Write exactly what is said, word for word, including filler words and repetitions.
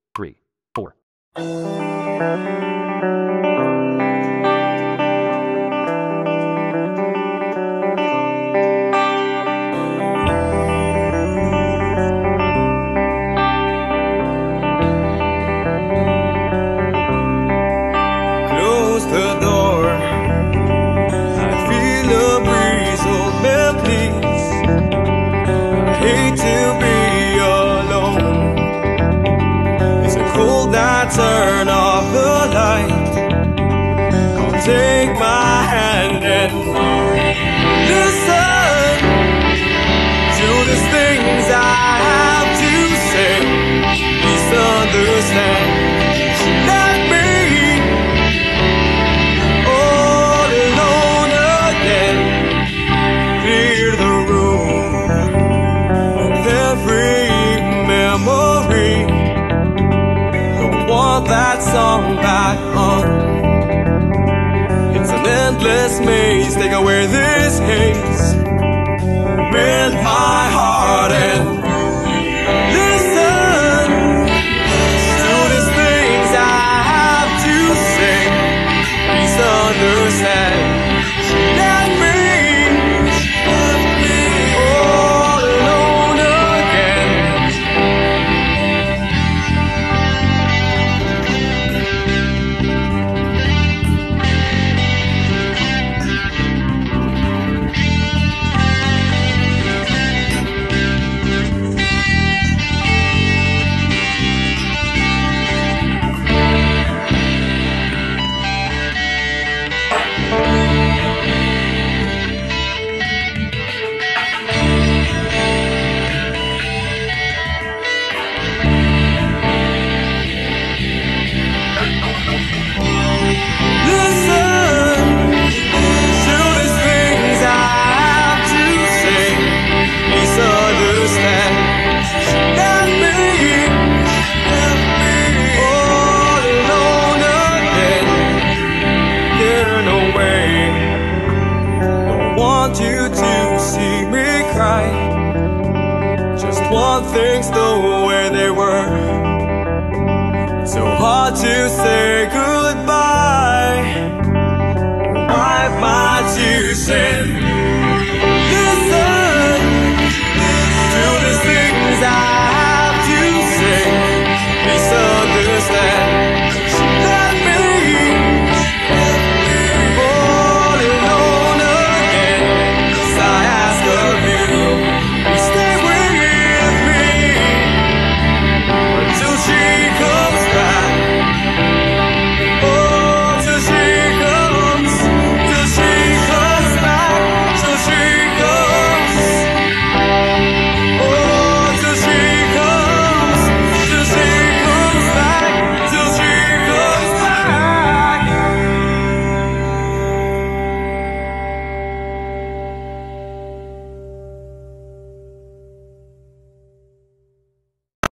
three, four. Close the door. I feel a breeze, hold me please. I hate to be alone. It's a cold night, turn off the light. Come take my hand and listen to the things I have to say. Please understand. Let me all alone again. Clear the room of every memory. Don't want that song back on. It's an endless maze. Take away this haze. Mend my heart and listen to the things I have to say. Please understand. Let me all alone again. You to see me cry. Just want things the way they were. It's so hard to say.